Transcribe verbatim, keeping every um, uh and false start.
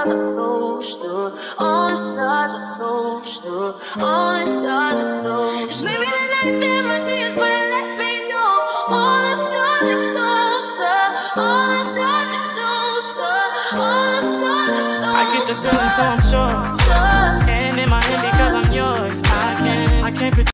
stars are closer. All the stars are closer. All the stars are closer. Maybe the night that my dreams will let me know. All the stars are closer. All the stars are closer. All the stars are closer. I get the feeling, so I'm sure. And in my head because I'm yours. I can't, I can't pretend.